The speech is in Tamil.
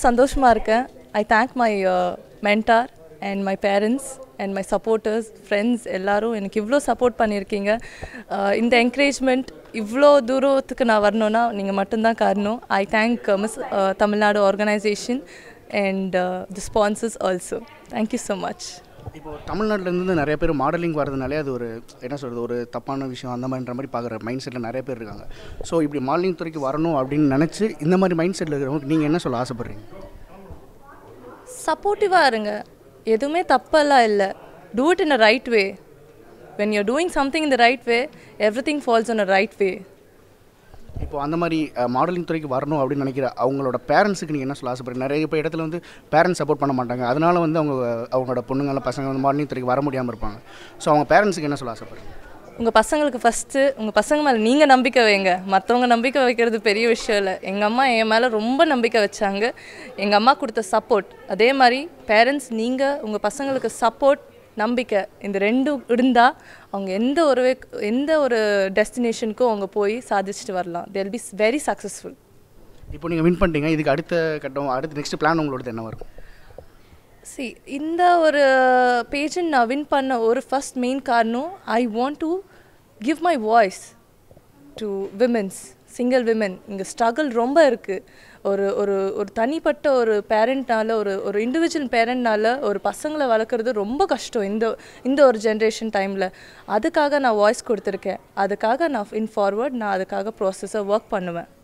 சந்தோஷமாக இருக்கேன். I thank my mentor and my parents and my supporters friends எல்லோரும் எனக்கு இவ்வளோ சப்போர்ட் பண்ணியிருக்கீங்க. இந்த என்கரேஜ்மெண்ட் இவ்வளோ தூரத்துக்கு நான் வரணுன்னா நீங்கள் மட்டும்தான் காரணம். I thank miss Tamil Nadu organisation and the sponsors also. Thank you so much. இப்போது தமிழ்நாட்டிலேருந்து நிறைய பேர் மாடலிங் வரதுனாலே அது ஒரு என்ன சொல்கிறது, ஒரு தப்பான விஷயம் அந்த மாதிரின்ற மாதிரி பார்க்குற மைண்ட் செட்டில் நிறைய பேர் இருக்காங்க. ஸோ இப்படி மாடலிங் துறைக்கு வரணும் அப்படின்னு நினச்சி இந்த மாதிரி மைண்ட் செட்டில் இருக்கிறவங்க நீங்கள் என்ன சொல்ல ஆசைப்பட்றீங்க? சப்போர்ட்டிவாக இருங்க, எதுவுமே தப்பெல்லாம் இல்லை. Do it in a right way. When you're doing something in the right way, everything falls in a right way. இப்போ அந்த மாதிரி மாடலிங் துறைக்கு வரணும் அப்படின்னு நினைக்கிற அவங்களோட பேரண்ட்ஸுக்கு நீங்கள் என்ன சொல்ல ஆசைப்படுறீங்க? நிறைய இப்போ இடத்துல வந்து பேரண்ட்ஸ் சப்போர்ட் பண்ண மாட்டாங்க, அதனால வந்து அவங்களோட பொண்ணுங்கள பசங்க வந்து மாடலிங் துறைக்கு வர முடியாமல் இருப்பாங்க. ஸோ அவங்க பேரண்ட்ஸுக்கு என்ன சொல்ல ஆசைப்படுறீங்க? உங்கள் பசங்களுக்கு ஃபஸ்ட்டு உங்கள் பசங்க மேலே நீங்கள் நம்பிக்கை வைங்க. மற்றவங்க நம்பிக்கை வைக்கிறது பெரிய விஷயம் இல்லை. எங்கள் அம்மா என் மேலே ரொம்ப நம்பிக்கை வச்சாங்க. எங்கள் அம்மா கொடுத்த சப்போர்ட், அதே மாதிரி பேரண்ட்ஸ் நீங்கள் உங்கள் பசங்களுக்கு சப்போர்ட் நம்பிக்கை இந்த ரெண்டும் இருந்தால் அவங்க எந்த ஒரு டெஸ்டினேஷனுக்கும் அவங்க போய் சாதிச்சுட்டு வரலாம். They will be very successful. இப்போ நீங்கள் வின் பண்ணிட்டீங்க, இதுக்கு அடுத்த கட்டம் அடுத்த நெக்ஸ்ட் பிளான் உங்களோடது என்ன வரும்? இந்த ஒரு பேஜன் நான் வின் பண்ண ஒரு ஃபஸ்ட் மெயின் காரணம், I want to give my voice to women's, single women. இங்கே ஸ்ட்ரகிள் ரொம்ப இருக்குது. ஒரு ஒரு ஒரு தனிப்பட்ட ஒரு பேரண்ட்னால, ஒரு இண்டிவிஜுவல் பேரண்ட்னால ஒரு பசங்களை வளர்க்குறது ரொம்ப கஷ்டம் இந்த ஒரு ஜென்ரேஷன் டைமில். அதுக்காக நான் வாய்ஸ் கொடுத்துருக்கேன். அதுக்காக நான் இன் ஃபார்வர்ட் நான் அதுக்காக ப்ராசஸை ஒர்க் பண்ணுவேன்.